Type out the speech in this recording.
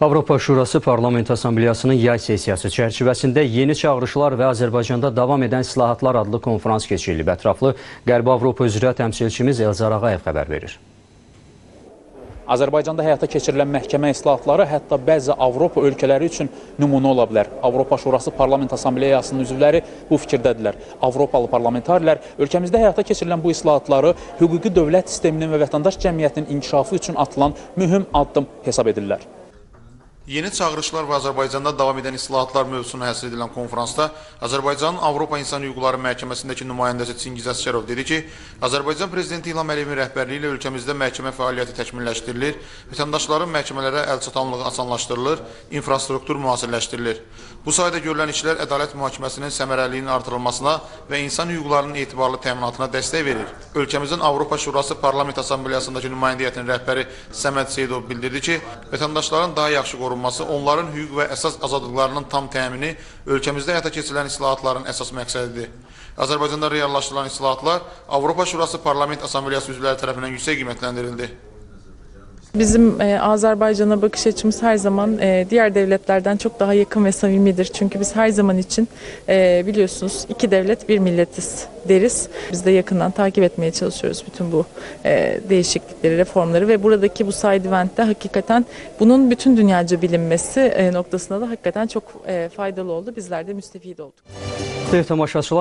Avropa Şurası Parlament Assambleyasının yay sessiyası çərçivəsində yeni çağırışlar və Azərbaycanda davam edən islahatlar adlı konferans keçirilib. Ətraflı Qərbi Avropa üzrə təmsilçimiz Elzar Ağayev xəbər verir. Azərbaycanda həyata keçirilən məhkəmə islahatları hətta bəzi Avropa ölkələri üçün nümunə ola bilər. Avropa Şurası Parlament Assambleyasının üzvləri bu fikirdədirlər. Avropalı parlamentarilər ölkəmizdə həyata keçirilən bu islahatları hüquqi dövlət sisteminin və vətəndaş cəmiyyətinin inkişafı üçün atılan mühüm addım hesab edirlər. Yeni çağırışlar və Azərbaycanda davam edən islahatlar mövzusuna həsr edilən konferansda Azərbaycanın Avropa İnsan Hüquqları Məhkəməsindəki nümayəndəsi Çingiz Əsgərov dedi ki, Azərbaycan Prezidenti İlham Əliyevin rəhbərliyi ilə ölkəmizdə məhkəmə fəaliyyəti təkmilləşdirilir, vətəndaşların məhkəmələrə əlçatanlığı asanlaşdırılır, infrastruktur müasirləşdirilir. Bu sayədə görülən işlər ədalət mühakiməsinin səmərəliliyinin artırılmasına və insan hüquqlarının etibarlı təminatına dəstək verir. Ölkəmizin Avropa Şurası Parlament Assambleyasındakı nümayəndə heyətinin rəhbəri Səməd Seyidov bildirdi ki, vətəndaşların daha yaxşı qorunması, onların hüquq və əsas azadlıqlarının tam təmini ölkəmizdə həyata keçirilən islahatların əsas məqsədidir. Azərbaycanda reallaşdırılan islahatlar Avropa Şurası Parlament Assambleyası üzvləri tərəfindən yüksək qiymətləndirildi. Bizim Azerbaycan'a bakış açımız her zaman diğer devletlerden çok daha yakın ve samimidir. Çünkü biz her zaman için biliyorsunuz iki devlet bir milletiz deriz. Biz de yakından takip etmeye çalışıyoruz bütün bu değişiklikleri, reformları ve buradaki bu side event'te hakikaten bunun bütün dünyaca bilinmesi noktasında da hakikaten çok faydalı oldu. Bizler de müstefid olduk. Tamaşaçılar